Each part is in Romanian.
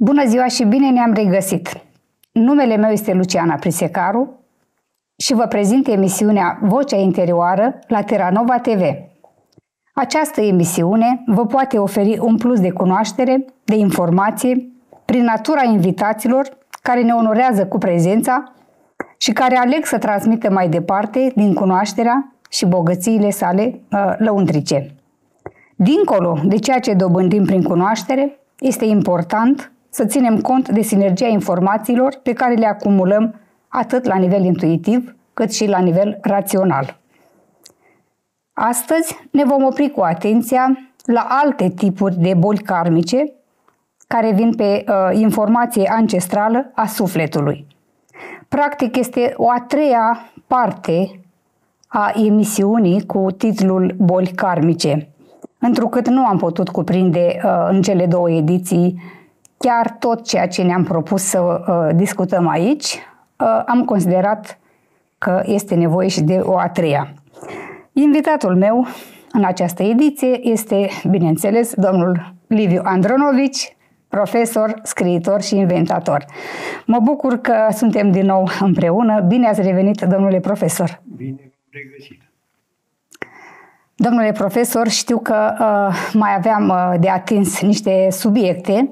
Bună ziua și bine ne-am regăsit! Numele meu este Luciana Prisecaru și vă prezint emisiunea Vocea Interioară la Terranova TV. Această emisiune vă poate oferi un plus de cunoaștere, de informație, prin natura invitaților care ne onorează cu prezența și care aleg să transmită mai departe din cunoașterea și bogățiile sale lăuntrice. Dincolo de ceea ce dobândim prin cunoaștere, este important să ținem cont de sinergia informațiilor pe care le acumulăm atât la nivel intuitiv, cât și la nivel rațional. Astăzi ne vom opri cu atenția la alte tipuri de boli karmice care vin pe informație ancestrală a sufletului. Practic este o a treia parte a emisiunii cu titlul Boli karmice. Întrucât nu am putut cuprinde în cele două ediții chiar tot ceea ce ne-am propus să discutăm aici, am considerat că este nevoie și de o a treia. Invitatul meu în această ediție este, bineînțeles, domnul Liviu Andronovici, profesor, scriitor și inventator. Mă bucur că suntem din nou împreună. Bine ați revenit, domnule profesor! Bine v-am regăsit! Domnule profesor, știu că mai aveam de atins niște subiecte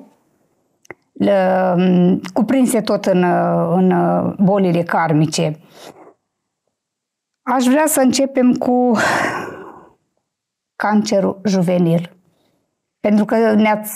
cuprinse tot în bolile karmice. Aș vrea să începem cu cancerul juvenil. Pentru că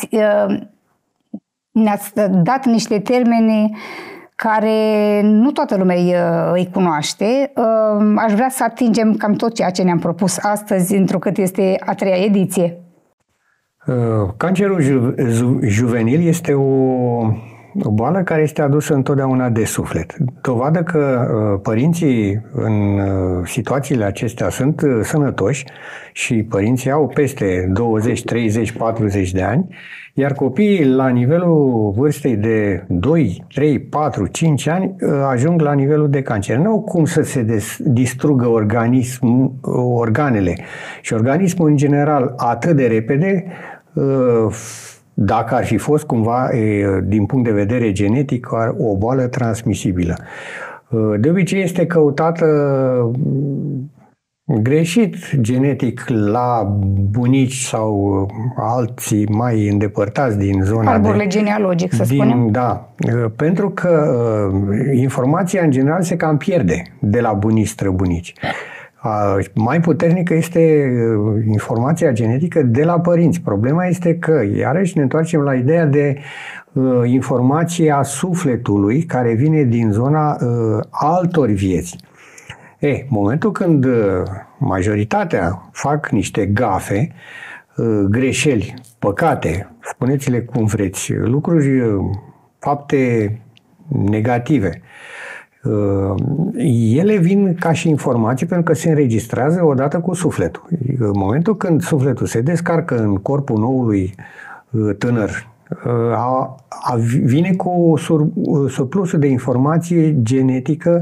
ne-ați dat niște termeni care nu toată lumea îi cunoaște. Aș vrea să atingem cam tot ceea ce ne-am propus astăzi, întrucât este a treia ediție. Cancerul juvenil este o boală care este adusă întotdeauna de suflet. Dovadă că părinții în situațiile acestea sunt sănătoși și părinții au peste 20, 30, 40 de ani, iar copiii la nivelul vârstei de 2, 3, 4, 5 ani ajung la nivelul de cancer. Nu au cum să se distrugă organele și organismul în general atât de repede, dacă ar fi fost cumva, din punct de vedere genetic, o boală transmisibilă. De obicei este căutată greșit genetic la bunici sau alții mai îndepărtați din zona arborele genealogic, să spunem. Da, pentru că informația în general se cam pierde de la bunici străbunici. Mai puternică este informația genetică de la părinți. Problema este că, iarăși, ne întoarcem la ideea de informația sufletului care vine din zona altor vieți. Momentul când majoritatea fac niște gafe, greșeli, păcate, spuneți-le cum vreți, lucruri, fapte negative, ele vin ca și informații pentru că se înregistrează odată cu sufletul. În momentul când sufletul se descarcă în corpul noului tânăr, vine cu surplusul de informație genetică,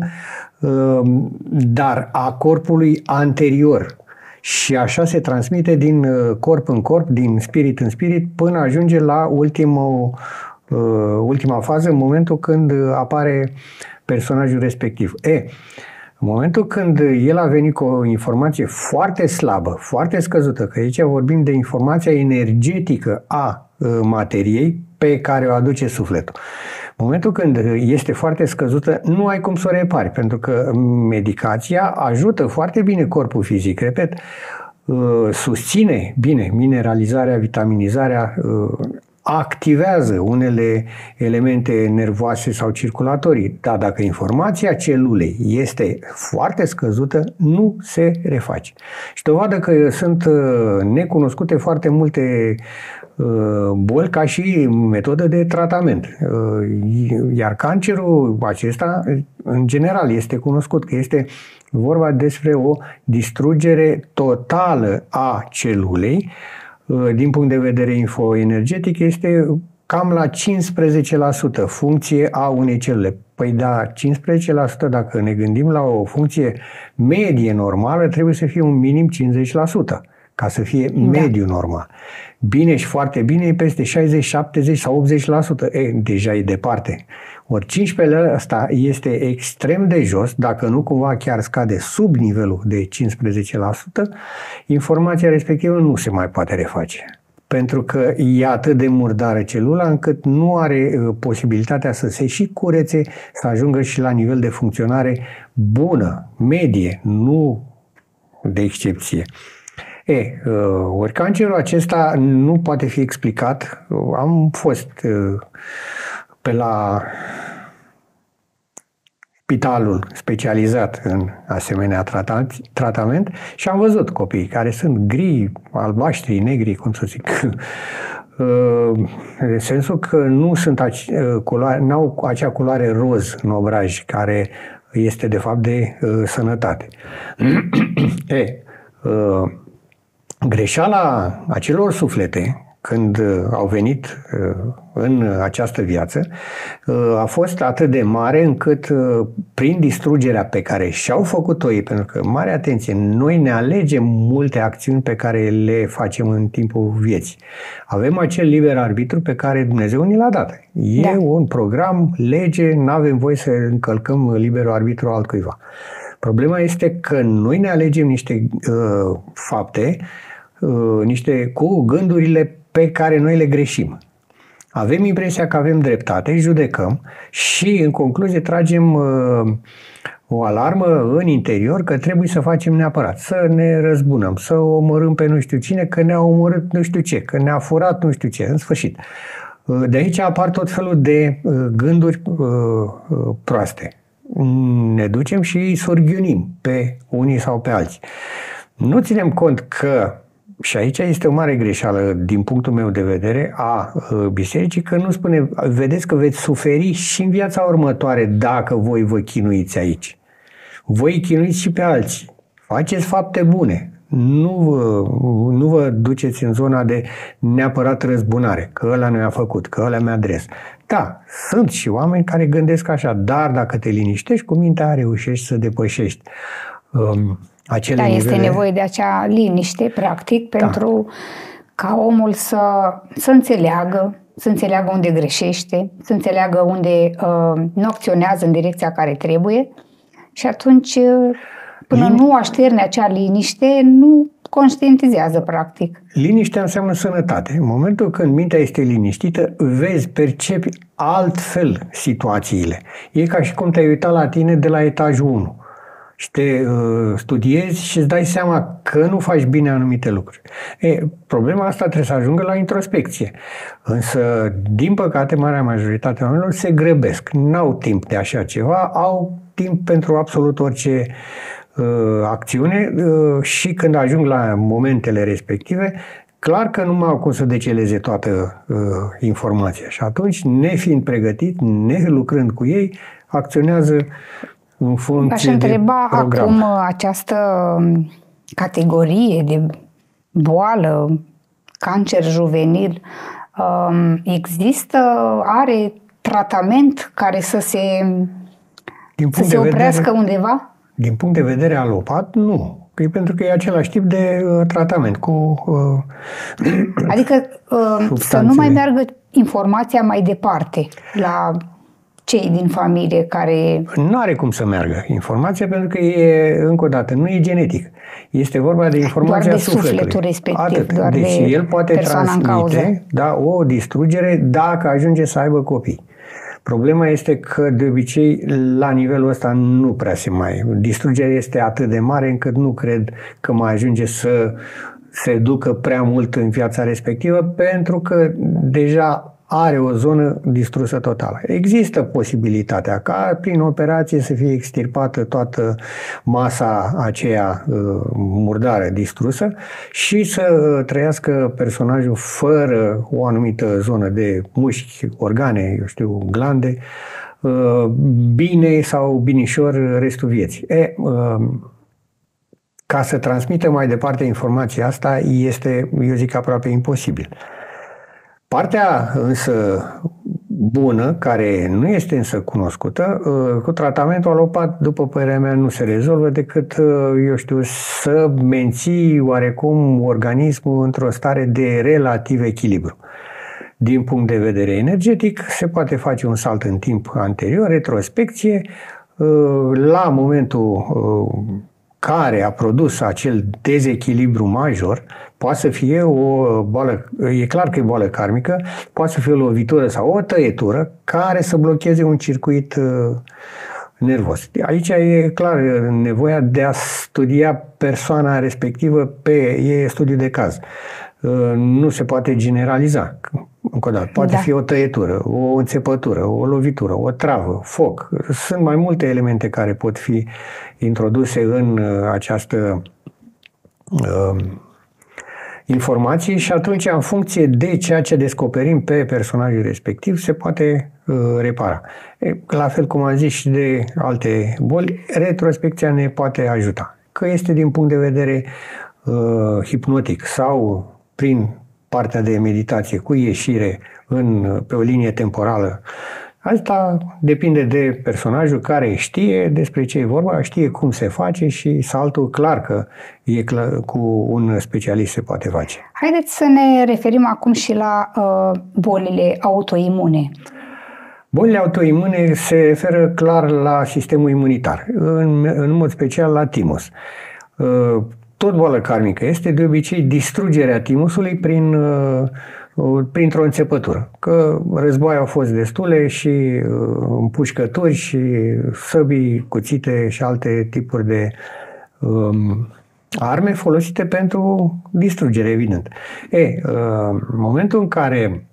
dar a corpului anterior. Și așa se transmite din corp în corp, din spirit în spirit, până ajunge la ultima fază, în momentul când apare personajul respectiv. În momentul când el a venit cu o informație foarte slabă, foarte scăzută, că aici vorbim de informația energetică a materiei pe care o aduce sufletul. În momentul când este foarte scăzută, nu ai cum să o repari, pentru că medicația ajută foarte bine corpul fizic, repet, susține bine mineralizarea, vitaminizarea, activează unele elemente nervoase sau circulatorii, dar dacă informația celulei este foarte scăzută, nu se reface. Și dovadă că sunt necunoscute foarte multe boli ca și metodă de tratament. Iar cancerul acesta, în general, este cunoscut că este vorba despre o distrugere totală a celulei. Din punct de vedere infoenergetic, este cam la 15% funcție a unei celule. Păi da, 15%, dacă ne gândim la o funcție medie normală, trebuie să fie un minim 50%. ca să fie mediu normal. Bine și foarte bine e peste 60, 70 sau 80%. Deja e departe. Ori 15% ăsta este extrem de jos, dacă nu cumva chiar scade sub nivelul de 15%, informația respectivă nu se mai poate reface. Pentru că e atât de murdară celula încât nu are posibilitatea să se și curețe, să ajungă și la nivel de funcționare bună, medie, nu de excepție. Ori cancerul acesta nu poate fi explicat. Am fost pe la spitalul specializat în asemenea tratament și am văzut copii care sunt gri, albaștri, negri, cum să zic, în sensul că n-au acea culoare roz în obraj, care este de fapt de sănătate. Greșeala acelor suflete când au venit în această viață a fost atât de mare încât prin distrugerea pe care și-au făcut-o ei, pentru că, mare atenție, noi ne alegem multe acțiuni pe care le facem în timpul vieții. Avem acel liber arbitru pe care Dumnezeu ni l-a dat. E un program, lege, nu avem voie să încălcăm liberul arbitru altcuiva. Problema este că noi ne alegem niște fapte, cu gândurile pe care noi le greșim. Avem impresia că avem dreptate, judecăm și în concluzie tragem o alarmă în interior că trebuie să facem neapărat, să ne răzbunăm, să omorâm pe nu știu cine, că ne-a omorât nu știu ce, că ne-a furat nu știu ce, în sfârșit. De aici apar tot felul de gânduri proaste. Ne ducem și îi surghiunim pe unii sau pe alții. Nu ținem cont că, și aici este o mare greșeală din punctul meu de vedere a bisericii, că nu spune, vedeți că veți suferi și în viața următoare dacă voi vă chinuiți aici. Voi chinuiți și pe alții. Faceți fapte bune. Nu vă duceți în zona de neapărat răzbunare, că ăla nu mi-a făcut, că ăla mi-a adres. Da, sunt și oameni care gândesc așa, dar dacă te liniștești cu mintea, reușești să depășești acele nivele. Este nevoie de acea liniște, practic, pentru ca omul să înțeleagă unde greșește, să înțeleagă unde nu acționează în direcția care trebuie și atunci, până nu așterne acea liniște, nu conștientizează, practic. Liniștea înseamnă sănătate. În momentul când mintea este liniștită, vezi, percepi altfel situațiile. E ca și cum te-ai uitat la tine de la etajul 1. Și te studiezi și îți dai seama că nu faci bine anumite lucruri. Problema asta trebuie să ajungă la introspecție. Însă, din păcate, marea majoritate a oamenilor se grăbesc. N-au timp de așa ceva, au timp pentru absolut orice acțiune și când ajung la momentele respective, clar că nu mai au cum să deceleze toată informația. Și atunci, nefiind pregătit, nelucrând cu ei, acționează în funcție aș întreba de program. acum această categorie de boală, cancer juvenil, are tratament care să se oprească undeva? Din punct de vedere alopat, nu. Pentru că e același tip de tratament cu adică să nu mai meargă informația mai departe la cei din familie care... Nu are cum să meargă informația pentru că încă o dată, nu e genetic. Este vorba de informația doar de sufletul respectiv. Atât. Doar deci de el poate transmite o distrugere dacă ajunge să aibă copii. Problema este că de obicei la nivelul ăsta nu prea se mai... Distrugerea este atât de mare încât nu cred că mai ajunge să se ducă prea mult în viața respectivă pentru că deja are o zonă distrusă totală. Există posibilitatea ca prin operație să fie extirpată toată masa aceea murdară distrusă și să trăiască personajul fără o anumită zonă de mușchi, organe, glande, bine sau binișor restul vieții. Ca să transmită mai departe informația asta este, eu zic, aproape imposibil. Partea însă bună, care nu este însă cunoscută, cu tratamentul alopat, după părerea mea, nu se rezolvă decât, eu știu, să menții oarecum organismul într-o stare de relativ echilibru. Din punct de vedere energetic, se poate face un salt în timp anterior, retrospecție, la momentul care a produs acel dezechilibru major, poate să fie o boală, e clar că e boală karmică, poate să fie o lovitură sau o tăietură care să blocheze un circuit nervos. Aici e clar nevoia de a studia persoana respectivă e studiu de caz. Nu se poate generaliza. Încă o dată, poate fi o tăietură, o înțepătură, o lovitură, o travă, foc. Sunt mai multe elemente care pot fi introduse în această informație și atunci, în funcție de ceea ce descoperim pe personajul respectiv, se poate repara. La fel cum am zis și de alte boli, retrospecția ne poate ajuta. Că este din punct de vedere hipnotic sau prin partea de meditație cu ieșire pe o linie temporală. Asta depinde de personajul care știe despre ce e vorba, știe cum se face și saltul clar că cu un specialist se poate face. Haideți să ne referim acum și la bolile autoimune. Bolile autoimune se referă clar la sistemul imunitar, în mod special la timus. Tot boală karmică este de obicei distrugerea timusului printr-o înțepătură. Că războaie au fost destule și împușcături și săbii, cuțite și alte tipuri de arme folosite pentru distrugere, evident. În momentul în care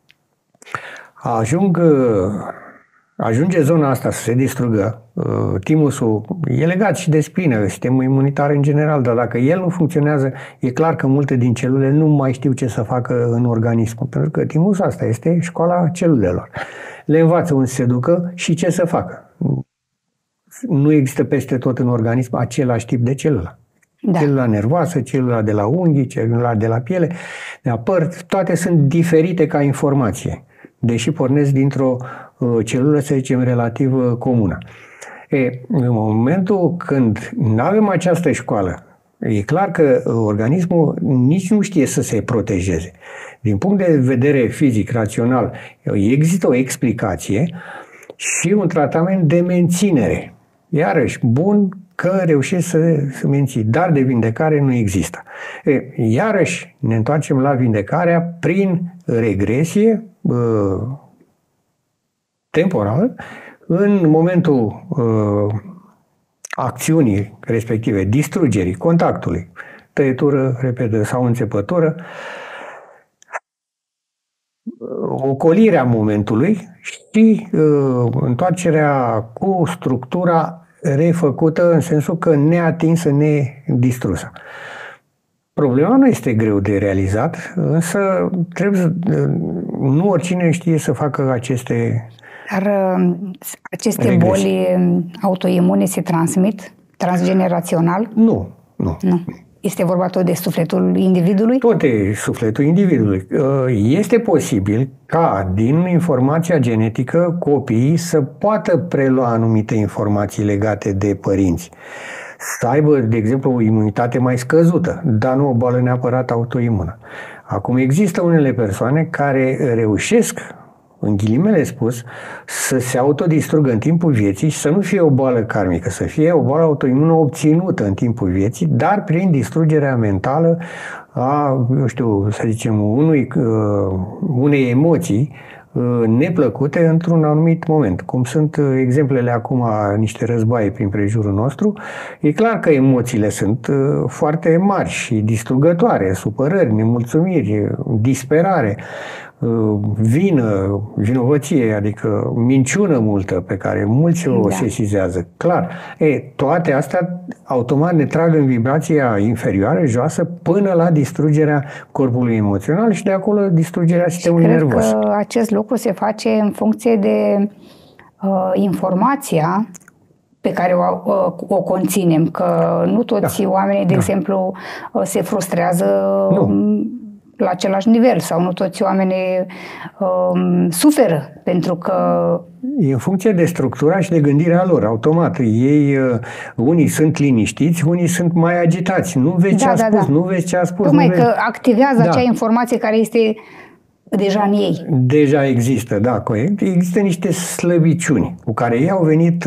ajunge zona asta să se distrugă, timusul e legat și de spină, sistemul imunitar în general, dar dacă el nu funcționează, e clar că multe din celule nu mai știu ce să facă în organism, pentru că timusul asta este școala celulelor. Le învață unde se ducă și ce să facă. Nu există peste tot în organism același tip de celulă. Da. Celula nervoasă, celula de la unghii, celula de la piele, de la păr, toate sunt diferite ca informație, deși pornesc dintr-o celulă, să zicem, relativ comună. În momentul când nu avem această școală, e clar că organismul nici nu știe să se protejeze. Din punct de vedere fizic, rațional, există o explicație și un tratament de menținere. Iarăși, bun că reușești să menții, dar de vindecare nu există. Iarăși ne întoarcem la vindecarea prin regresie temporală în momentul acțiunii respective, distrugerii, contactului, tăietură, repede, sau înțepătură, ocolirea momentului și întoarcerea cu structura refăcută în sensul că neatinsă, nedistrusă. Problema nu este greu de realizat, însă nu oricine știe să facă aceste aceste boli autoimune se transmit transgenerațional? Nu. Este vorba tot de sufletul individului? Tot de sufletul individului. Este posibil ca din informația genetică copiii să poată prelua anumite informații legate de părinți. Să aibă, de exemplu, o imunitate mai scăzută, dar nu o boală neapărat autoimună. Acum există unele persoane care reușesc, în ghilimele spus, să se autodistrugă în timpul vieții și să nu fie o boală karmică, să fie o boală autoimună obținută în timpul vieții, dar prin distrugerea mentală a, să zicem, unei emoții neplăcute într-un anumit moment. Cum sunt exemplele acum a niște războaie prin prejurul nostru, e clar că emoțiile sunt foarte mari și distrugătoare, supărări, nemulțumiri, disperare, vinovăție, adică minciună multă pe care mulți o sesizează. Clar. Toate astea automat ne trag în vibrația inferioară, joasă, până la distrugerea corpului emoțional și de acolo distrugerea sistemului nervos. Cred că acest lucru se face în funcție de informația pe care o conținem, că nu toți oamenii, de exemplu, se frustrează la același nivel sau nu toți oamenii suferă pentru că... E în funcție de structura și de gândirea lor, automat. Ei, unii sunt liniștiți, unii sunt mai agitați. Nu vezi ce a spus, nu vezi ce a spus. Tocmai că activează acea informație care este deja în ei. Deja există, da, corect. Există niște slăbiciuni cu care ei au venit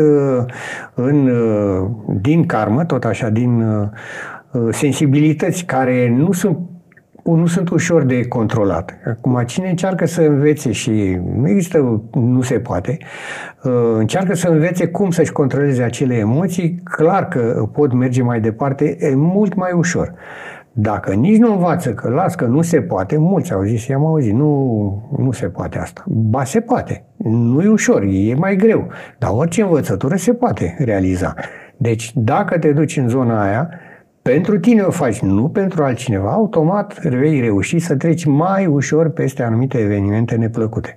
din karmă, tot așa, din sensibilități care nu sunt ușor de controlat. Acum, cine încearcă să învețe și nu se poate, încearcă să învețe cum să-și controleze acele emoții, clar că pot merge mai departe mult mai ușor. Dacă nici nu învață că las că nu se poate, mulți au zis, i-am auzit, nu se poate asta. Ba, se poate. Nu e ușor, e mai greu. Dar orice învățătură se poate realiza. Deci, dacă te duci în zona aia, pentru tine o faci, nu pentru altcineva, automat vei reuși să treci mai ușor peste anumite evenimente neplăcute.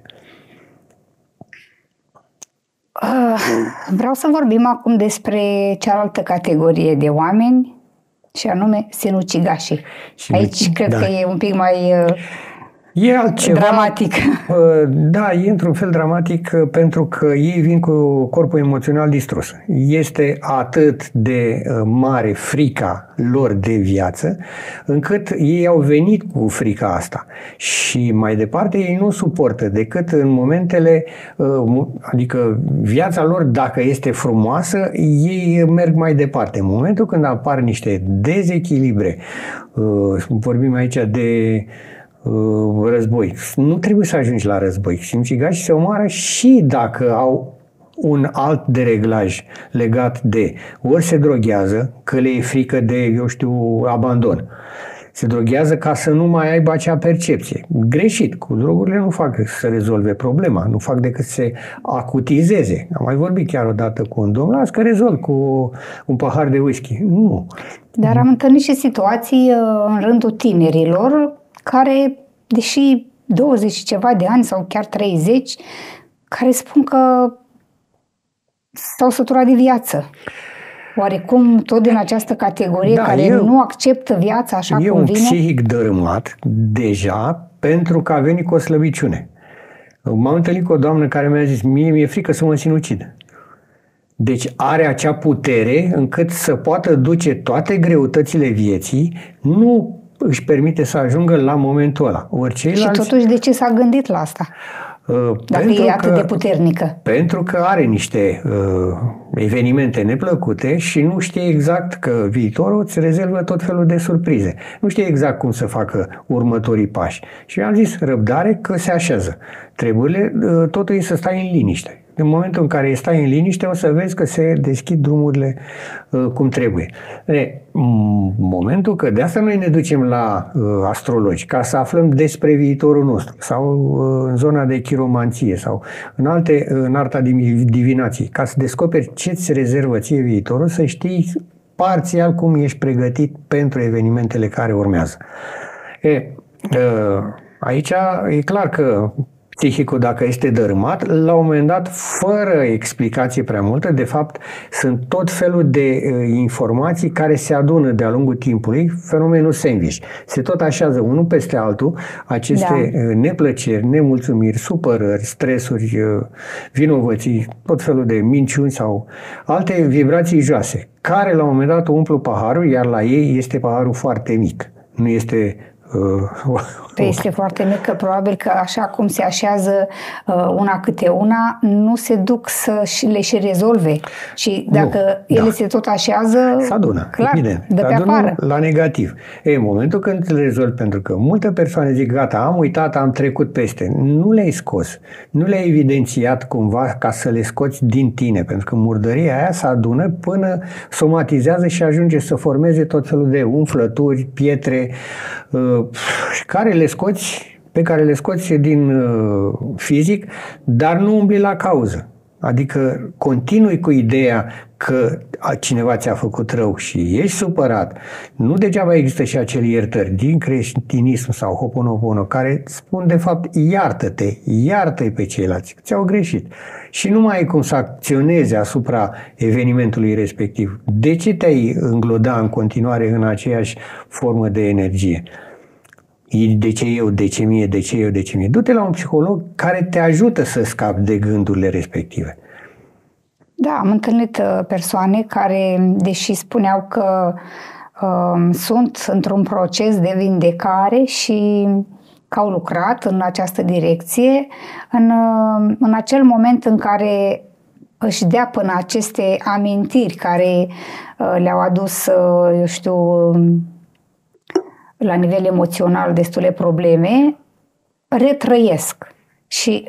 Vreau să vorbim acum despre cealaltă categorie de oameni, și anume sinucigașii. Aici cred că e un pic mai e altceva, dramatic. Da, e într-un fel dramatic pentru că ei vin cu corpul emoțional distrus. Este atât de mare frica lor de viață, încât ei au venit cu frica asta. Și mai departe ei nu suportă decât în momentele, adică viața lor, dacă este frumoasă, ei merg mai departe. În momentul când apar niște dezechilibre, vorbim aici de război. Nu trebuie să ajungi la război. Sinucigașii se omoară și dacă au un alt dereglaj legat de ori se droghează, că le e frică de, abandon. Se droghează ca să nu mai aibă acea percepție. Greșit. Cu drogurile nu fac să rezolve problema. Nu fac decât să se acutizeze. Am mai vorbit chiar odată cu un domn, las că rezolv cu un pahar de whisky. Nu. Dar am întâlnit și situații în rândul tinerilor care, deși 20 și ceva de ani sau chiar 30, care spun că s-au săturat de viață. Oarecum tot din această categorie care nu acceptă viața așa cum vine? E un psihic dărâmat deja pentru că a venit cu o slăbiciune. M-am întâlnit cu o doamnă care mi-a zis, mie mi-e frică să mă sinucid. Deci are acea putere încât să poată duce toate greutățile vieții, nu își permite să ajungă la momentul ăla. Și totuși de ce s-a gândit la asta? Dacă e atât de puternică. Pentru că are niște evenimente neplăcute și nu știe exact că viitorul îți rezervă tot felul de surprize. Nu știe exact cum să facă următorii pași. Și am zis, răbdare că se așează. Trebuie totul să stai în liniște. În momentul în care stai în liniște, o să vezi că se deschid drumurile cum trebuie. Momentul că de asta noi ne ducem la astrologi, ca să aflăm despre viitorul nostru, sau în zona de chiromanție, sau în arta divinației, ca să descoperi ce ți rezervă ție viitorul, să știi parțial cum ești pregătit pentru evenimentele care urmează. Aici e clar că psihicul, dacă este dărâmat, la un moment dat, fără explicație prea multă, de fapt, sunt tot felul de informații care se adună de-a lungul timpului, fenomenul sandwich. Se tot așează unul peste altul, aceste neplăceri, nemulțumiri, supărări, stresuri, vinovății, tot felul de minciuni sau alte vibrații joase, care la un moment dat umplu paharul, iar la ei este paharul foarte mic. Nu este este foarte mică, probabil că așa cum se așează una câte una, nu se duc să le și rezolve. Și dacă ele se tot așează, se adună, clar, evident. de pe afară. La negativ. În momentul când le rezolvi, pentru că multe persoane zic, gata, am uitat, am trecut peste. Nu le-ai scos. Nu le-ai evidențiat cumva ca să le scoți din tine, pentru că murdăria aia se adună până somatizează și ajunge să formeze tot felul de umflături, pietre, pe care le scoți din fizic, dar nu umbli la cauză. Adică continui cu ideea că cineva ți-a făcut rău și ești supărat. Nu degeaba există și acele iertări din creștinism sau Ho'oponopono care spun de fapt iartă-i pe ceilalți, ți-au greșit. Și nu mai ai cum să acționezi asupra evenimentului respectiv. De ce te-ai îngloda în continuare în aceeași formă de energie? De ce eu, de ce mie, de ce eu, de ce mie. Du-te la un psiholog care te ajută să scapi de gândurile respective. Da, am întâlnit persoane care, deși spuneau că sunt într-un proces de vindecare și că au lucrat în această direcție, în acel moment în care își dea până aceste amintiri care le-au adus, eu știu, la nivel emoțional destule probleme, retrăiesc. Și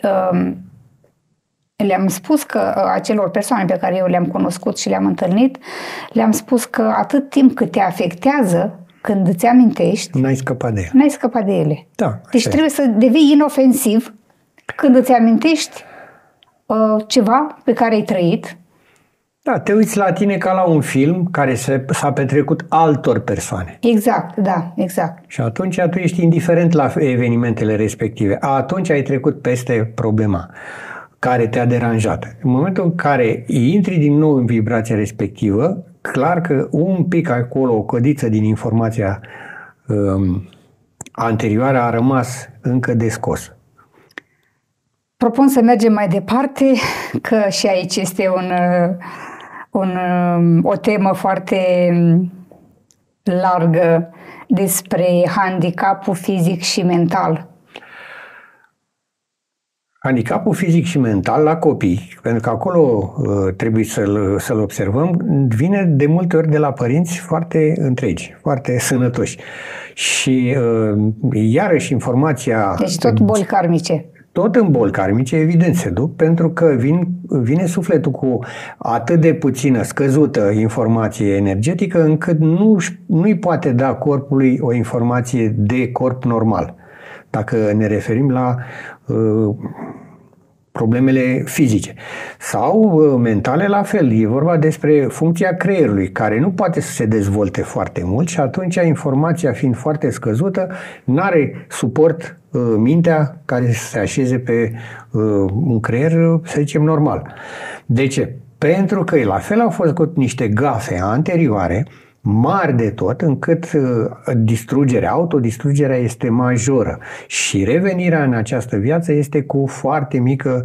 le-am spus că acelor persoane pe care eu le-am cunoscut și le-am întâlnit, le-am spus că atât timp cât te afectează, când îți amintești, n-ai scăpat de ele. N-ai scăpat de ele. Da, deci trebuie să devii inofensiv când îți amintești ceva pe care ai trăit. Da, te uiți la tine ca la un film care s-a petrecut altor persoane. Exact, da, exact. Și atunci tu ești indiferent la evenimentele respective. Atunci ai trecut peste problema care te-a deranjat. În momentul în care intri din nou în vibrația respectivă, clar că un pic acolo, o codiță din informația anterioară a rămas încă de scos. Propun să mergem mai departe, că și aici este o temă foarte largă despre handicapul fizic și mental. Handicapul fizic și mental la copii, pentru că acolo trebuie să-l observăm, vine de multe ori de la părinți foarte întregi, foarte sănătoși. Și iarăși informația... Deci tot boli karmice. Tot în boli karmice, evident, se duc, pentru că vine sufletul cu atât de puțină, scăzută informație energetică, încât nu-i poate da corpului o informație de corp normal. Dacă ne referim la problemele fizice. Sau mentale la fel. E vorba despre funcția creierului, care nu poate să se dezvolte foarte mult și atunci informația fiind foarte scăzută, n-are suport mintea care să se așeze pe un creier, să zicem, normal. De ce? Pentru că la fel au fost făcut niște gafe anterioare, mari de tot, încât autodistrugerea este majoră și revenirea în această viață este cu foarte mică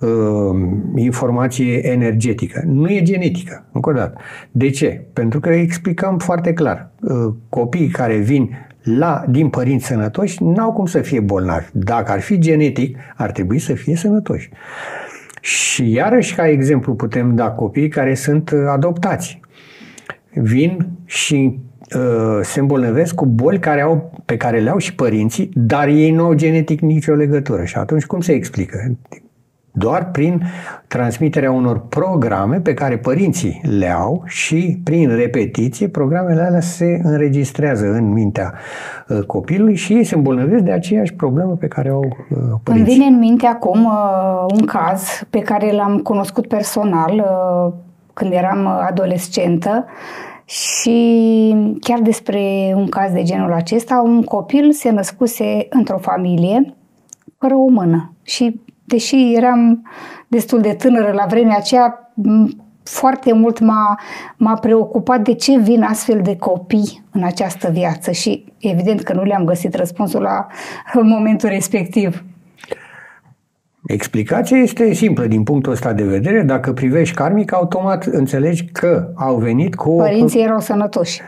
informație energetică. Nu e genetică, încă o dată. De ce? Pentru că explicăm foarte clar. Copiii care vin din părinți sănătoși n-au cum să fie bolnavi. Dacă ar fi genetic, ar trebui să fie sănătoși. Și iarăși, ca exemplu, putem da copiii care sunt adoptați. Vin și se îmbolnăvesc cu boli pe care le au și părinții, dar ei nu au genetic nicio legătură. Și atunci cum se explică? Doar prin transmiterea unor programe pe care părinții le au și prin repetiție programele alea se înregistrează în mintea copilului și ei se îmbolnăvesc de aceeași problemă pe care o au părinții. Îmi vine în minte acum un caz pe care l-am cunoscut personal când eram adolescentă și chiar despre un caz de genul acesta, un copil se născuse într-o familie fără o mână și deși eram destul de tânără la vremea aceea, foarte mult m-a preocupat de ce vin astfel de copii în această viață și evident că nu le-am găsit răspunsul la momentul respectiv. Explicația este simplă din punctul ăsta de vedere. Dacă privești karmic, automat înțelegi că au venit cu... Părinții erau sănătoși.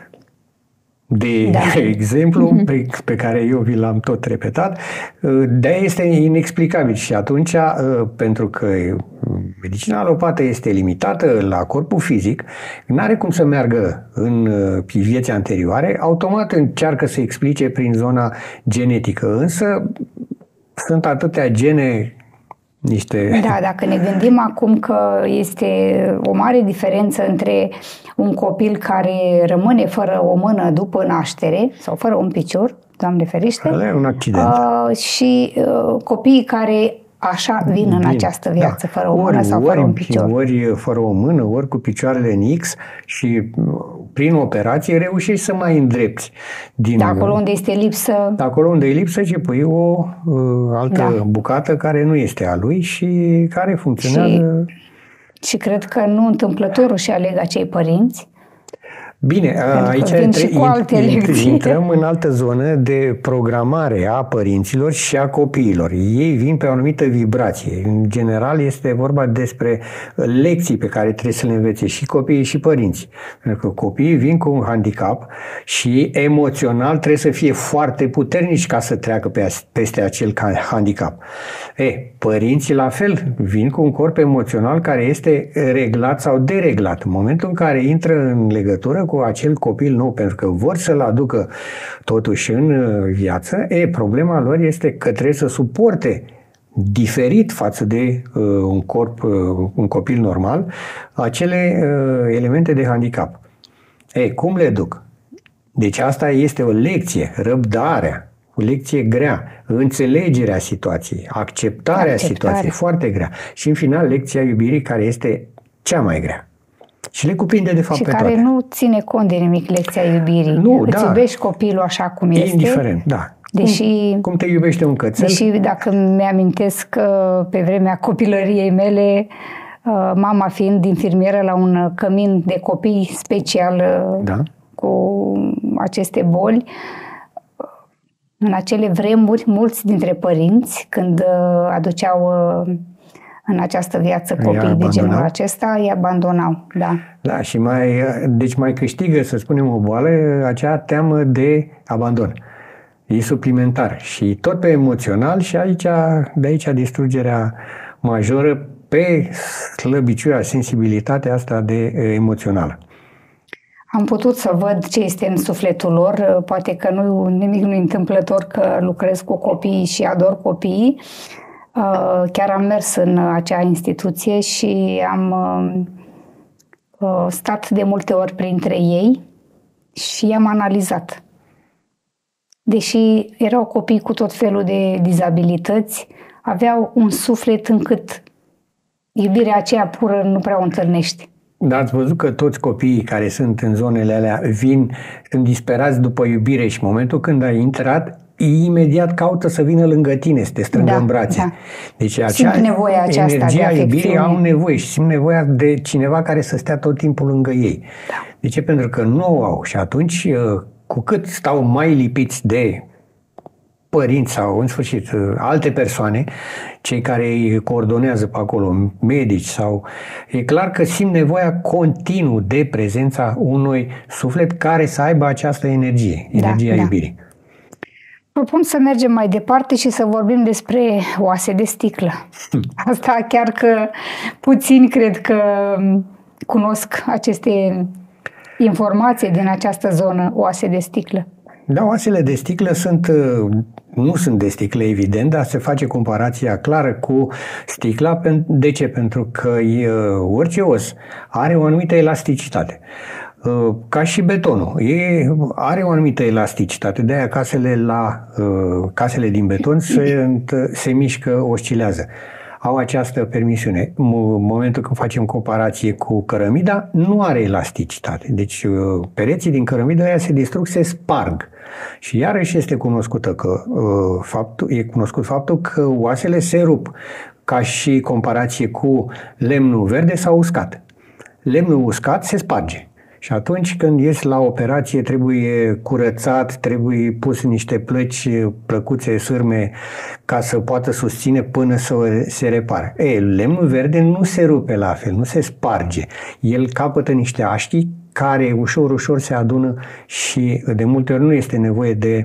De exemplu pe care eu vi l-am tot repetat, de-aia este inexplicabil și atunci, pentru că medicina alopată este limitată la corpul fizic, n-are cum să meargă în vieți anterioare, automat încearcă să explice prin zona genetică, însă sunt atâtea gene. Da, dacă ne gândim acum că este o mare diferență între un copil care rămâne fără o mână după naștere sau fără un picior, Doamne ferește, un accident. Și copiii care așa vin în această viață, fără o mână sau fără un picior. Ori fără o mână, ori cu picioarele în X și prin operație reușești să mai îndrepți. De acolo unde este lipsă... De acolo unde e lipsă, ce pui o altă bucată care nu este a lui și care funcționează... Și cred că nu întâmplător își aleg acei părinți. Bine, aici intrăm în altă zonă de programare a părinților și a copiilor. Ei vin pe o anumită vibrație. În general este vorba despre lecții pe care trebuie să le învețe și copiii și părinții. Pentru că copiii vin cu un handicap și emoțional trebuie să fie foarte puternici ca să treacă peste acel handicap. Părinții la fel vin cu un corp emoțional care este reglat sau dereglat. În momentul în care intră în legătură cu acel copil nou, pentru că vor să-l aducă totuși în viață, problema lor este că trebuie să suporte diferit față de un copil normal acele elemente de handicap. Cum le duc? Deci asta este o lecție, răbdarea, o lecție grea, înțelegerea situației, acceptarea situației, foarte grea. Și în final lecția iubirii, care este cea mai grea. Și le cuprinde de fapt și pe care toate. nu ține cont de nimic lecția iubirii. Nu, Îți iubești copilul așa cum este. Indiferent, da. Deși, cum te iubește un cățel. Deși dacă mi-amintesc că pe vremea copilăriei mele, mama fiind infirmieră la un cămin de copii special cu aceste boli, în acele vremuri, mulți dintre părinți, când aduceau în această viață copii de genul acesta, îi abandonau. Da, și deci mai câștigă, să spunem, o boală, acea teamă de abandon. E suplimentar. Și tot pe emoțional și de aici distrugerea majoră pe slăbiciunea, sensibilitatea asta de emoțională. Am putut să văd ce este în sufletul lor. Poate că nimic nu e întâmplător că lucrez cu copiii și ador copiii. Chiar am mers în acea instituție și am stat de multe ori printre ei și i-am analizat. Deși erau copii cu tot felul de dizabilități, aveau un suflet încât iubirea aceea pură nu prea o întâlnești. Dar ați văzut că toți copiii care sunt în zonele alea sunt disperați după iubire și în momentul când ai intrat, imediat caută să vină lângă tine, să te strângă în brațe. Da. Deci simt nevoia aceasta energia iubirii au nevoie și simt nevoia de cineva care să stea tot timpul lângă ei. Da. De ce? Pentru că nu o au și atunci cu cât stau mai lipiți de părinți sau, în sfârșit, alte persoane, cei care îi coordonează pe acolo, medici sau... E clar că simt nevoia continuu de prezența unui suflet care să aibă această energia iubirii. Propun să mergem mai departe și să vorbim despre oase de sticlă. Asta chiar că puțini cred că cunosc aceste informații din această zonă, oase de sticlă. Da, oasele de sticlă nu sunt de sticlă, evident, dar se face comparația clară cu sticla. De ce? Pentru că orice os are o anumită elasticitate. Ca și betonul. Are o anumită elasticitate. De-aia casele din beton se mișcă, oscilează. Au această permisiune. În momentul când facem comparație cu cărămida, nu are elasticitate. Deci pereții din cărămidă aia se distrug, se sparg. Și iarăși este cunoscut faptul că oasele se rup, ca și comparație cu lemnul verde sau uscat. Lemnul uscat se sparge. Și atunci când ies la operație trebuie curățat, trebuie pus niște plăcuțe, sârme ca să poată susține până să se repare. Lemnul verde nu se rupe la fel, nu se sparge. El capătă niște așchi care ușor se adună și de multe ori nu este nevoie de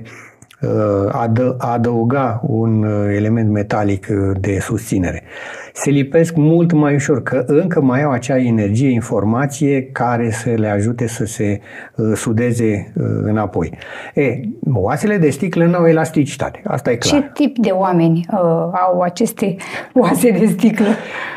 adăuga un element metalic de susținere. Se lipesc mult mai ușor, că încă mai au acea energie, informație care să le ajute să se sudeze înapoi. Oasele de sticlă nu au elasticitate, asta e clar. Ce tip de oameni au aceste oase de sticlă?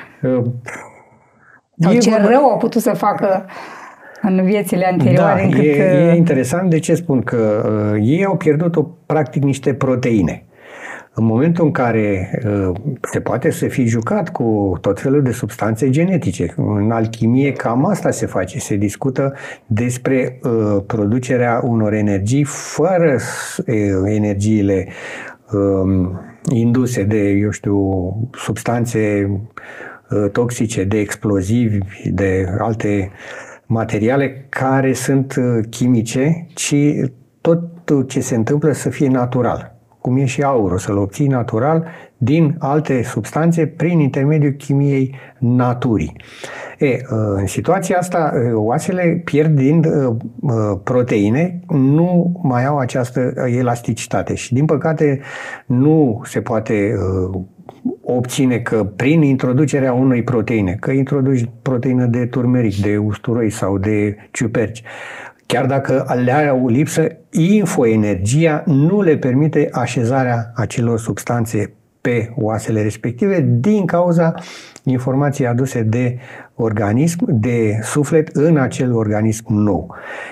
Sau ce rău au putut să facă în viețile anterioare? Da, e interesant. De ce spun? Că ei au pierdut practic niște proteine. În momentul în care se poate să fie jucat cu tot felul de substanțe genetice, în alchimie cam asta se face, se discută despre producerea unor energii fără energiile induse de, substanțe toxice, de explozivi, de alte materiale care sunt chimice, ci tot ce se întâmplă să fie natural. Cum e și aurul, să-l obții natural din alte substanțe prin intermediul chimiei naturii. În situația asta, oasele pierd din proteine, nu mai au această elasticitate și, din păcate, nu se poate obține că prin introducerea unei proteine, că introduci proteină de turmeric, de usturoi sau de ciuperci, chiar dacă le au lipsă, energia nu le permite așezarea acelor substanțe pe oasele respective din cauza informației aduse de organism, de suflet în acel organism nou.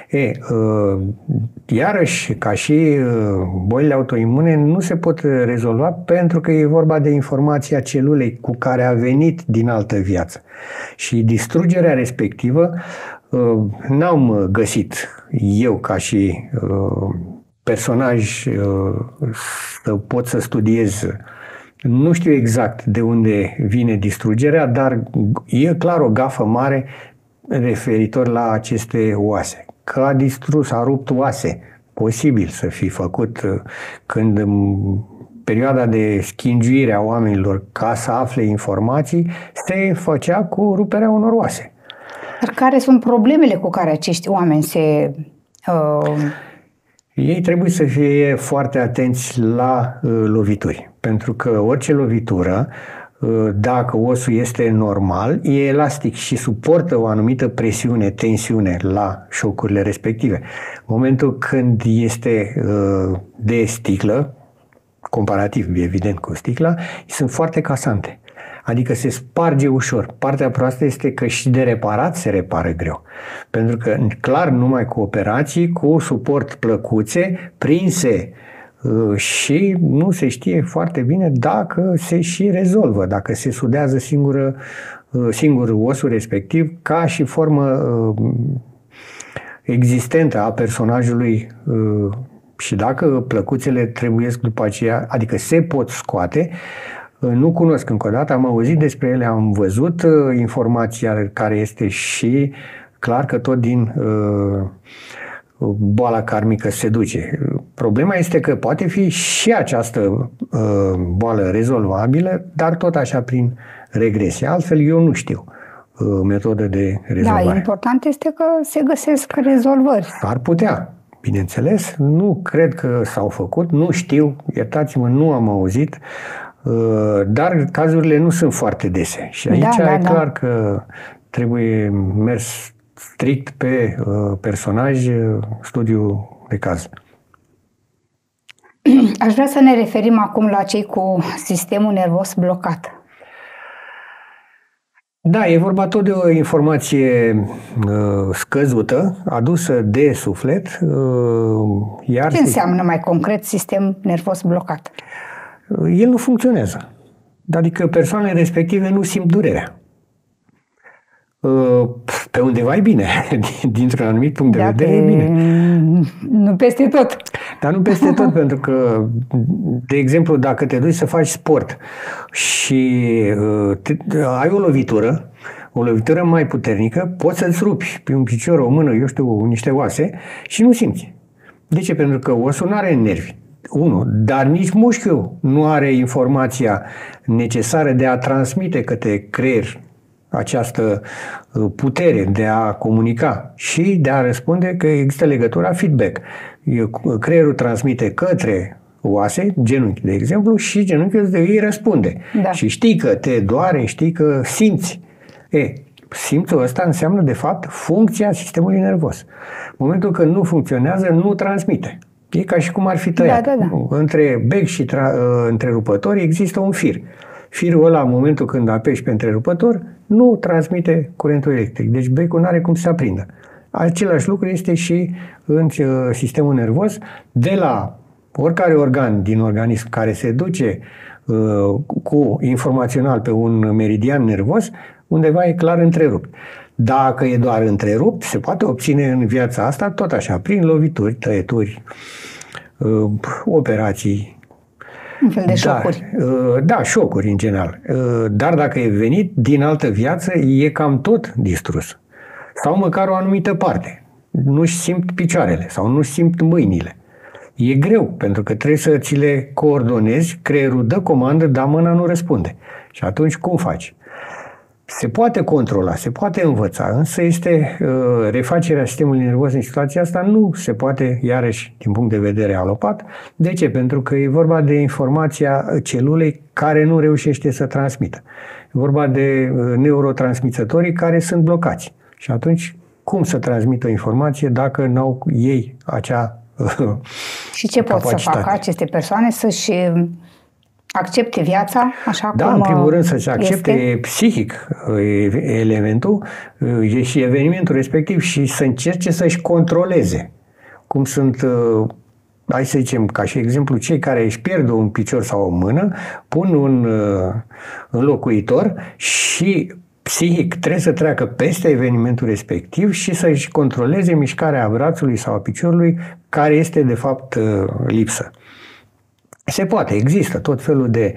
Iarăși, ca și bolile autoimune, nu se pot rezolva pentru că e vorba de informația celulei cu care a venit din altă viață. Și distrugerea respectivă n-am găsit eu ca și personaj să pot să studiez. Nu știu exact de unde vine distrugerea, dar e clar o gafă mare referitor la aceste oase. Că a distrus, a rupt oase, posibil să fi făcut când în perioada de schingiuire a oamenilor ca să afle informații, se făcea cu ruperea unor oase. Dar care sunt problemele cu care acești oameni se... Ei trebuie să fie foarte atenți la lovituri, pentru că orice lovitură, dacă osul este normal, e elastic și suportă o anumită presiune, tensiune la șocurile respective. În momentul când este de sticlă, comparativ, evident, cu sticla, sunt foarte casante. Adică se sparge ușor. Partea proastă este că și de reparat se repară greu. Pentru că, clar, numai cu operații, cu suport plăcuțe, prinse și nu se știe foarte bine dacă se și rezolvă, dacă se sudează singur osul respectiv ca și formă existentă a personajului și dacă plăcuțele trebuiesc după aceea, adică se pot scoate. Nu cunosc încă o dată, am auzit despre ele, am văzut informația care este și clar că tot din boala karmică se duce. Problema este că poate fi și această boală rezolvabilă, dar tot așa prin regresie. Altfel eu nu știu metodă de rezolvare. Da, important este că se găsesc rezolvări. Ar putea, bineînțeles. Nu cred că s-au făcut, nu știu, iertați-mă, nu am auzit. Dar cazurile nu sunt foarte dese. Și aici e clar că trebuie mers strict pe personaj, studiu de caz. Aș vrea să ne referim acum la cei cu sistemul nervos blocat. Da, e vorba tot de o informație scăzută, adusă de suflet. Iar ce înseamnă mai concret sistem nervos blocat? El nu funcționează. Adică persoanele respective nu simt durerea. Pe undeva e bine. Dintr-un anumit punct de vedere e bine. Nu peste tot. Dar nu peste tot, pentru că, de exemplu, dacă te duci să faci sport și ai o lovitură mai puternică, poți să-ți rupi pe un picior, o mână, eu știu, niște oase și nu simți. De ce? Pentru că osul nu are nervi. Dar nici mușchiul nu are informația necesară de a transmite către creier această putere de a comunica și de a răspunde că există legătura feedback. Creierul transmite către oase, genunchi, de exemplu, și genunchiul îi răspunde. Da. Și știi că te doare, știi că simți. Simțul ăsta înseamnă, de fapt, funcția sistemului nervos. În momentul când nu funcționează, nu transmite. E ca și cum ar fi tăiat. Da. Între bec și întrerupător există un fir. Firul ăla, în momentul când apeși pe întrerupător, nu transmite curentul electric. Deci becul nu are cum să se aprindă. Același lucru este și în sistemul nervos. De la oricare organ din organism care se duce cu informațional pe un meridian nervos, undeva e clar întrerupt. Dacă e doar întrerupt, se poate obține în viața asta tot așa, prin lovituri, tăieturi, operații. Un fel de șocuri. Da, șocuri în general. Dar dacă e venit din altă viață, e cam tot distrus. sau măcar o anumită parte. Nu-și simt picioarele sau nu-și simt mâinile. E greu, pentru că trebuie să ți le coordonezi, creierul dă comandă, dar mâna nu răspunde. Și atunci cum faci? Se poate controla, se poate învăța, însă este refacerea sistemului nervos în situația asta nu se poate, iarăși, din punct de vedere alopat. De ce? Pentru că e vorba de informația celulei care nu reușește să transmită. E vorba de neurotransmițătorii care sunt blocați. Și atunci, cum să transmită o informație dacă n-au ei acea și ce pot să facă aceste persoane? Să-și accepte viața așa cum Da, în primul rând să-și accepte este? psihic elementul și evenimentul respectiv și să încerce să-și controleze. Cum sunt, hai să zicem, ca și exemplu, cei care își pierd un picior sau o mână, pun un înlocuitor și psihic trebuie să treacă peste evenimentul respectiv și să-și controleze mișcarea brațului sau a piciorului care este de fapt lipsă. Se poate, există tot felul de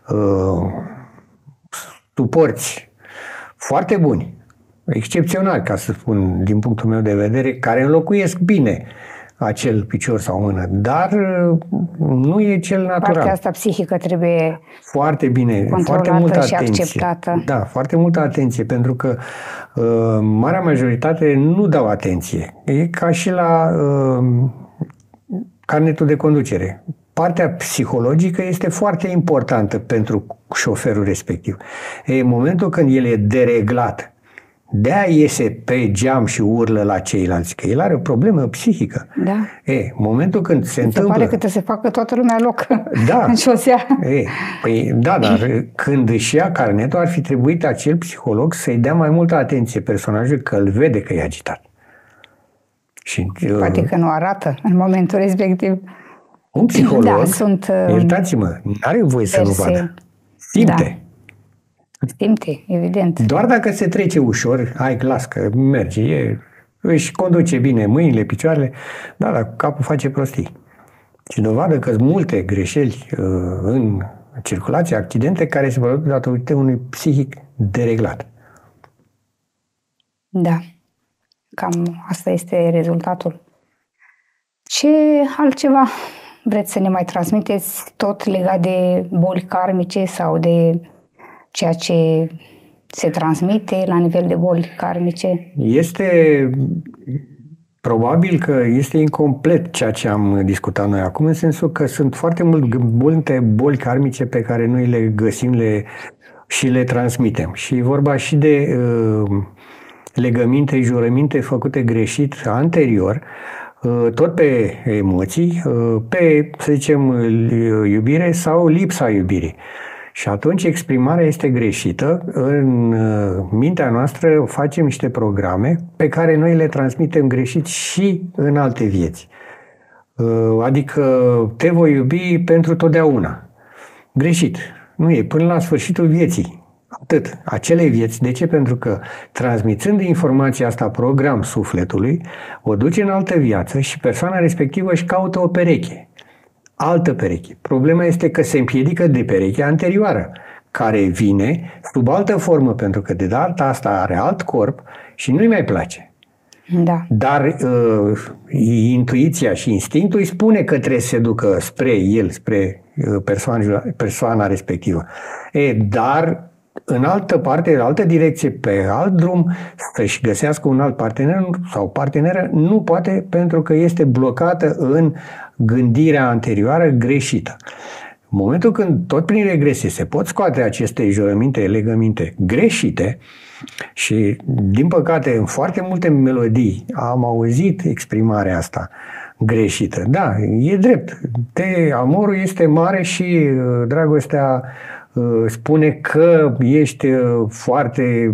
suporți foarte buni, excepționali, ca să spun, din punctul meu de vedere, care înlocuiesc bine acel picior sau mână, dar nu e cel natural. Partea asta psihică trebuie foarte bine, foarte multă și atenție. acceptată. Da, foarte multă atenție, pentru că marea majoritate nu dau atenție. E ca și la carnetul de conducere. Partea psihologică este foarte importantă pentru șoferul respectiv. În momentul când el e dereglat, de-aia iese pe geam și urlă la ceilalți, că el are o problemă psihică. Da. În momentul când se întâmplă... Se pare că trebuie să facă toată lumea loc da. în șosea. Păi, da, dar când își ia carnetul, ar fi trebuit acel psiholog să-i dea mai multă atenție personajului, că îl vede că e agitat. Și, poate că nu arată în momentul respectiv. Un psiholog, iertați-mă, nu are voie să nu vadă. Simte. Da. Simte, evident. Doar dacă se trece ușor, hai, las că merge, își conduce bine mâinile, picioarele, da, dar capul face prostii. Și dovadă că sunt multe greșeli în circulație, accidente care se produc datorită unui psihic dereglat. Da. Cam asta este rezultatul. Ce altceva vreți să ne mai transmiteți, tot legat de boli karmice sau de ceea ce se transmite la nivel de boli karmice? Este probabil că este incomplet ceea ce am discutat noi acum, în sensul că sunt foarte multe boli karmice pe care noi le găsim și le transmitem. Și e vorba și de legăminte, jurăminte făcute greșit anterior, tot pe emoții, pe, să zicem, iubire sau lipsa iubirii. Și atunci exprimarea este greșită. În mintea noastră facem niște programe pe care noi le transmitem greșit și în alte vieți. Adică te voi iubi pentru totdeauna. Greșit. Nu e. Până la sfârșitul vieții. Atât. Acele vieți. De ce? Pentru că transmițând informația asta program sufletului, o duce în altă viață și persoana respectivă își caută o pereche. Altă pereche. Problema este că se împiedică de perechea anterioară, care vine sub altă formă, pentru că de data asta are alt corp și nu-i mai place. Da. Dar intuiția și instinctul îi spune că trebuie să se ducă spre el, spre persoana respectivă. Dar în altă parte, în altă direcție, pe alt drum, să-și găsească un alt partener sau parteneră, nu poate, pentru că este blocată în gândirea anterioară greșită. În momentul când, tot prin regresie, se pot scoate aceste jurăminte, legăminte greșite și, din păcate, în foarte multe melodii am auzit exprimarea asta greșită. Da, e drept. Amorul este mare și dragostea spune că ești foarte,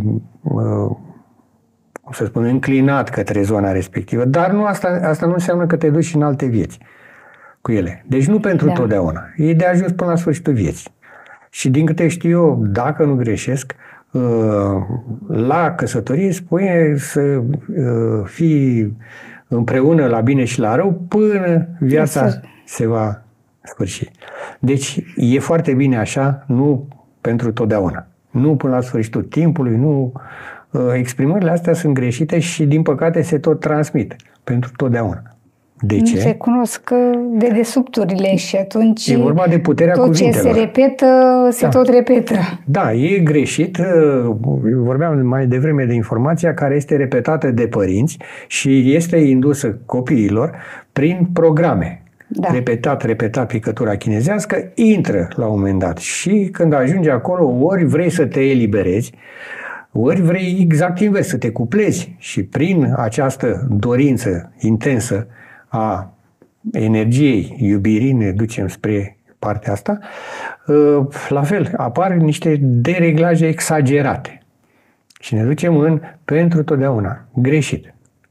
cum să spun, înclinat către zona respectivă, dar nu asta nu înseamnă că te duci în alte vieți cu ele. Deci nu pentru totdeauna. E de ajuns până la sfârșitul vieții. Și din câte știu eu, dacă nu greșesc, la căsătorie spune să fii împreună la bine și la rău până viața se va sfârși. Deci e foarte bine așa, nu pentru totdeauna. Nu până la sfârșitul timpului, nu exprimările astea sunt greșite și din păcate se tot transmit pentru totdeauna. De ce? Se cunosc dedesubturile și atunci e vorba de puterea tot cuvintelor. ce se repetă, se tot repetă. Da, e greșit. Vorbeam mai devreme de informația care este repetată de părinți și este indusă copiilor prin programe. Da. Repetat, picătura chinezească, intră la un moment dat și când ajungi acolo, ori vrei să te eliberezi, ori vrei exact invers, să te cuplezi și prin această dorință intensă a energiei, iubirii, ne ducem spre partea asta, la fel, apar niște dereglaje exagerate și ne ducem în pentru totdeauna greșit.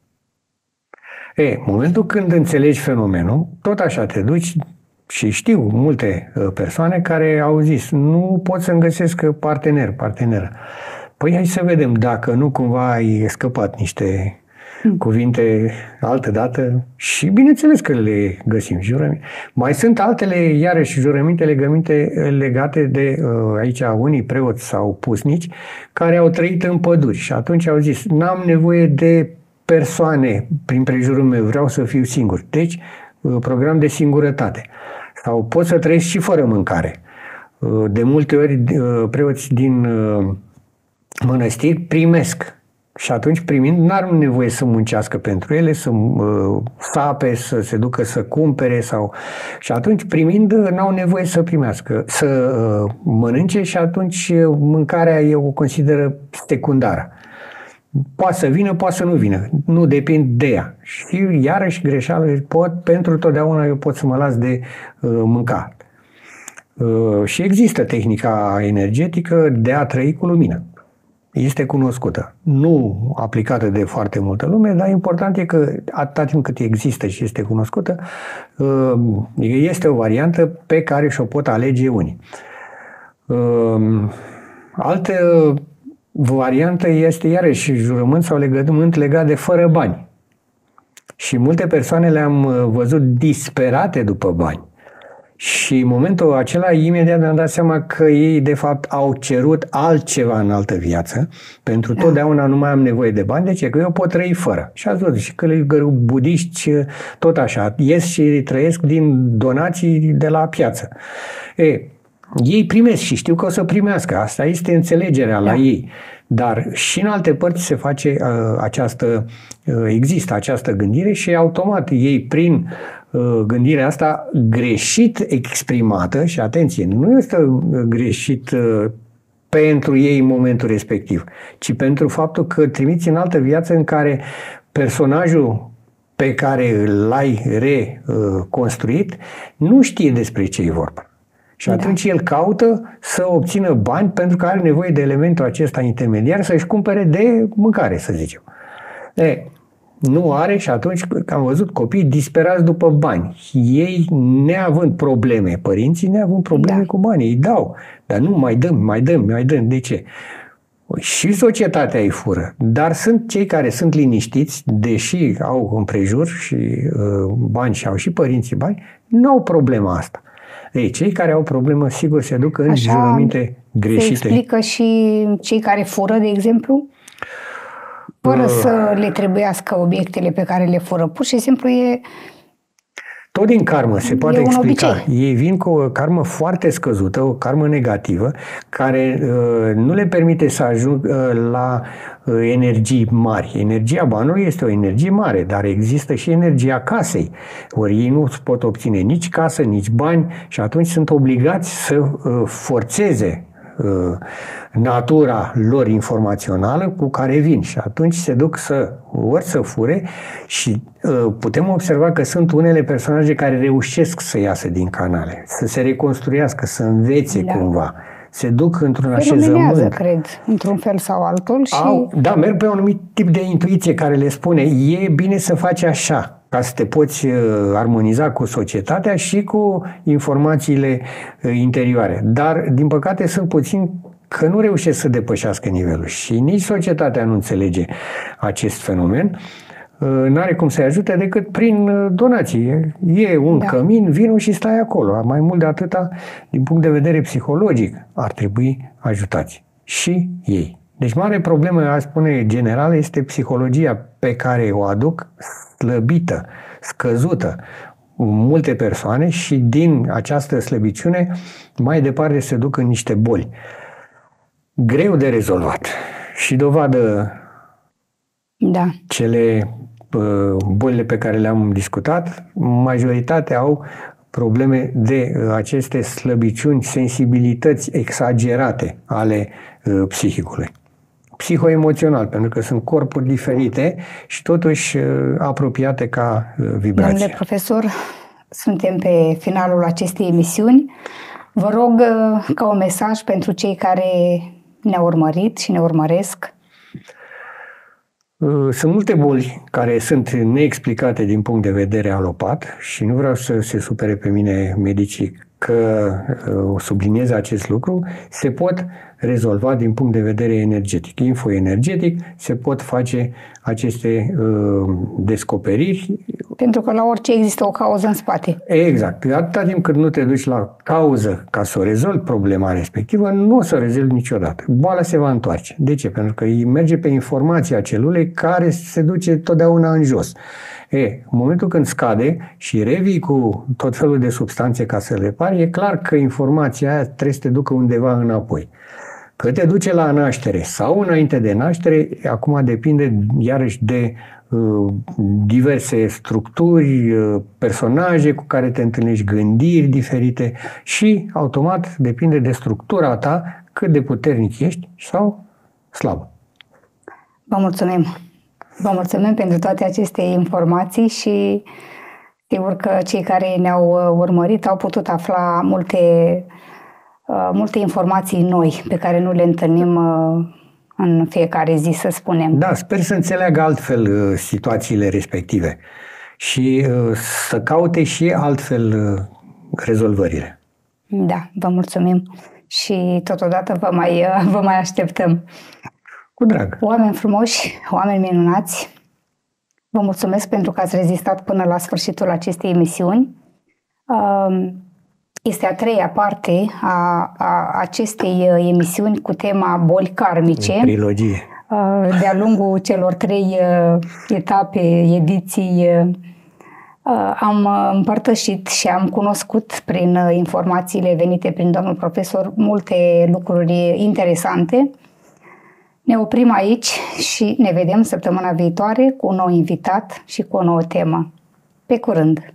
Momentul când înțelegi fenomenul, tot așa te duci și știu multe persoane care au zis nu pot să-mi găsesc parteneră. Păi hai să vedem dacă nu cumva ai scăpat niște cuvinte altă dată și bineînțeles că le găsim, jurăminte. Mai sunt altele, iarăși, jurăminte legate de aici unii preoți sau pusnici care au trăit în păduri și atunci au zis n-am nevoie de persoane prin prejurul meu, vreau să fiu singur. Deci, program de singurătate. Sau pot să trăiesc și fără mâncare. De multe ori, preoți din mănăstiri primesc. Și atunci, primind, n-ar nevoie să muncească pentru ele, să sape, să se ducă să cumpere sau... Și atunci, primind, n-au nevoie să primească, să mănânce și atunci mâncarea eu o consideră secundară. Poate să vină, poate să nu vină. Nu depind de ea. Și iarăși greșeală, pentru totdeauna eu pot să mă las de mâncat. Și există tehnica energetică de a trăi cu lumină. Este cunoscută. Nu aplicată de foarte multă lume, dar important e că atâta timp cât există și este cunoscută, este o variantă pe care și-o pot alege unii. Altă variantă este iarăși jurământ sau legământ legat de fără bani. Și multe persoane le-am văzut disperate după bani. Și în momentul acela, imediat mi-am dat seama că ei, de fapt, au cerut altceva în altă viață. Pentru totdeauna nu mai am nevoie de bani. De ce? Că eu pot trăi fără. Și ați văzut, și călugări budiști, tot așa, ies și trăiesc din donații de la piață. Ei primesc și știu că o să primească. Asta este înțelegerea la ei. Dar și în alte părți se face există această gândire și automat ei prin gândirea asta greșit exprimată, și atenție, nu este greșit pentru ei în momentul respectiv, ci pentru faptul că trimiți în altă viață în care personajul pe care l-ai reconstruit nu știe despre ce e vorba. Și atunci el caută să obțină bani pentru că are nevoie de elementul acesta intermediar să-și cumpere de mâncare, să zicem. Nu are și atunci am văzut copii disperați după bani. Ei neavând probleme, părinții neavând probleme cu banii, îi dau. Dar nu, mai dăm. De ce? Și societatea îi fură. Dar sunt cei care sunt liniștiți, deși au împrejur și bani și au și părinții bani, nu au problema asta. Cei care au problemă, sigur, se duc în jurăminte greșite. Se explică și cei care fură, de exemplu? Fără să le trebuiască obiectele pe care le fură. Pur și simplu e... Tot din karmă se poate explica. Ei vin cu o karmă foarte scăzută, o karmă negativă, care nu le permite să ajungă la energii mari. Energia banului este o energie mare, dar există și energia casei. Ori ei nu pot obține nici casă, nici bani și atunci sunt obligați să forțeze natura lor informațională cu care vin și atunci se duc ori să fure și putem observa că sunt unele personaje care reușesc să iasă din canale, să se reconstruiască, să învețe cumva. Se duc într-un așezământ. Cred, într-un fel sau altul. Merg pe un anumit tip de intuiție care le spune e bine să faci așa, ca să te poți armoniza cu societatea și cu informațiile interioare. Dar, din păcate, sunt puțini că nu reușesc să depășească nivelul și nici societatea nu înțelege acest fenomen. N-are cum să-i ajute decât prin donații. E un cămin, vino și stai acolo. Mai mult de atâta, din punct de vedere psihologic, ar trebui ajutați și ei. Deci mare problemă, aș spune general, este psihologia pe care o aduc slăbită, scăzută multe persoane și din această slăbiciune mai departe se duc în niște boli. Greu de rezolvat. Și dovadă cele bolile pe care le-am discutat, majoritatea au probleme de aceste slăbiciuni, sensibilități exagerate ale psihicului. Psihoemoțional, pentru că sunt corpuri diferite și totuși apropiate ca vibrație. Domnule profesor, suntem pe finalul acestei emisiuni. Vă rog ca un mesaj pentru cei care ne-au urmărit și ne urmăresc. Sunt multe boli care sunt neexplicate din punct de vedere alopat și nu vreau să se supere pe mine medicii că subliniez acest lucru, se pot rezolva din punct de vedere energetic, infoenergetic, se pot face aceste descoperiri. Pentru că la orice există o cauză în spate. Exact. Atâta timp cât nu te duci la cauză ca să o rezolvi problema respectivă, nu o să o rezolvi niciodată. Boala se va întoarce. De ce? Pentru că merge pe informația celulei care se duce totdeauna în jos. În momentul când scade și revii cu tot felul de substanțe ca să le repari, e clar că informația aia trebuie să te ducă undeva înapoi. Că te duce la naștere sau înainte de naștere, acum depinde iarăși de diverse structuri, personaje cu care te întâlnești, gândiri diferite și automat depinde de structura ta cât de puternic ești sau slab. Vă mulțumim! Vă mulțumim pentru toate aceste informații și sigur că cei care ne-au urmărit au putut afla multe informații noi pe care nu le întâlnim în fiecare zi, să spunem. Da, sper să înțeleagă altfel situațiile respective și să caute și altfel rezolvările. Da, vă mulțumim și totodată vă mai așteptăm. Cu drag. Oameni frumoși, oameni minunați, vă mulțumesc pentru că ați rezistat până la sfârșitul acestei emisiuni. Este a treia parte a acestei emisiuni cu tema boli karmice. Trilogie. De-a lungul celor 3 etape, ediții, am împărtășit și am cunoscut prin informațiile venite prin domnul profesor multe lucruri interesante. Ne oprim aici și ne vedem săptămâna viitoare cu un nou invitat și cu o nouă temă. Pe curând!